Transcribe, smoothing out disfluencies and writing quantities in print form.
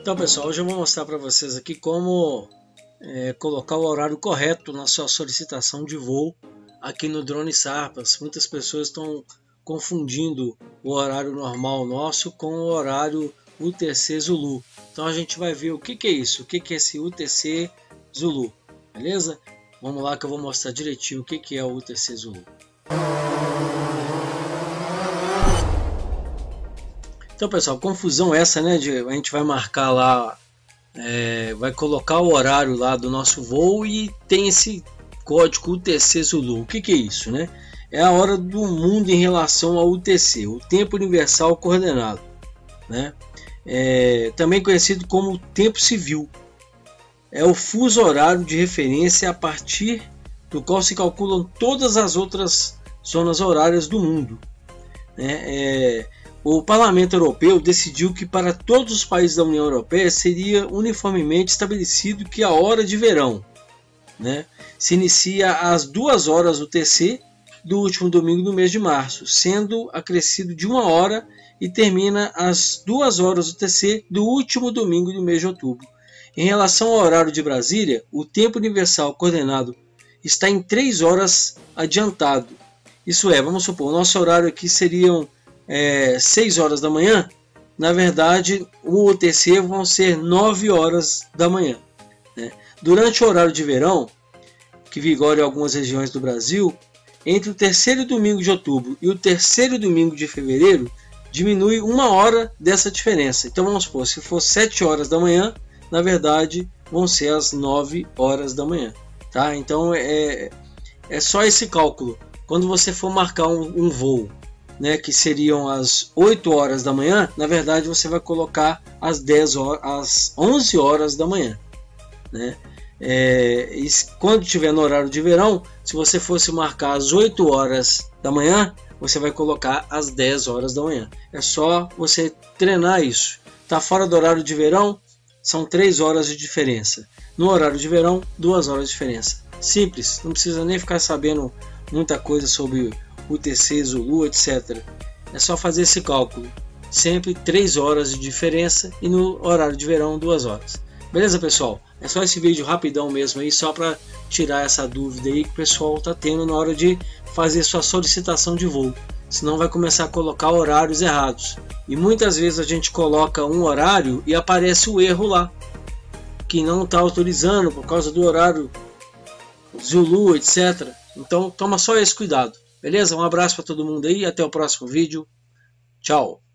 Então, pessoal, hoje eu vou mostrar para vocês aqui como colocar o horário correto na sua solicitação de voo aqui no Drone Sarpas. Muitas pessoas estão confundindo o horário normal nosso com o horário UTC Zulu. Então a gente vai ver o que é isso, o que é esse UTC Zulu, beleza? Vamos lá que eu vou mostrar direitinho o que é o UTC Zulu. Então, pessoal, confusão essa, né? A gente vai marcar lá, vai colocar o horário lá do nosso voo e tem esse código UTC Zulu. O que é isso, né? É a hora do mundo em relação ao UTC, o Tempo Universal Coordenado, né? Também conhecido como Tempo Civil. É o fuso horário de referência a partir do qual se calculam todas as outras zonas horárias do mundo, né? O Parlamento Europeu decidiu que para todos os países da União Europeia seria uniformemente estabelecido que a hora de verão, né, se inicia às 2 horas UTC do último domingo do mês de março, sendo acrescido de 1 hora e termina às 2 horas UTC do último domingo do mês de outubro. Em relação ao horário de Brasília, o tempo universal coordenado está em 3 horas adiantado. Isso é, vamos supor, o nosso horário aqui seriam 6 horas da manhã. Na verdade, o UTC vão ser 9 horas da manhã, né? Durante o horário de verão, que vigora em algumas regiões do Brasil, entre o terceiro domingo de outubro e o terceiro domingo de fevereiro, diminui 1 hora dessa diferença. Então vamos supor, se for 7 horas da manhã, na verdade vão ser as 9 horas da manhã, tá? Então é só esse cálculo. Quando você for marcar um voo, né, que seriam as 8 horas da manhã, na verdade você vai colocar às 11 horas da manhã, né? E quando estiver no horário de verão, se você fosse marcar às 8 horas da manhã, você vai colocar às 10 horas da manhã. É só você treinar isso. Tá fora do horário de verão, são 3 horas de diferença. No horário de verão, 2 horas de diferença. Simples, não precisa nem ficar sabendo muita coisa sobre UTC, Zulu, etc. É só fazer esse cálculo. Sempre 3 horas de diferença e no horário de verão 2 horas. Beleza, pessoal? É só esse vídeo rapidão mesmo aí, só para tirar essa dúvida aí que o pessoal está tendo na hora de fazer sua solicitação de voo. Senão vai começar a colocar horários errados. E muitas vezes a gente coloca um horário e aparece o erro lá, que não está autorizando por causa do horário Zulu, etc. Então toma só esse cuidado. Beleza? Um abraço para todo mundo aí, até o próximo vídeo. Tchau!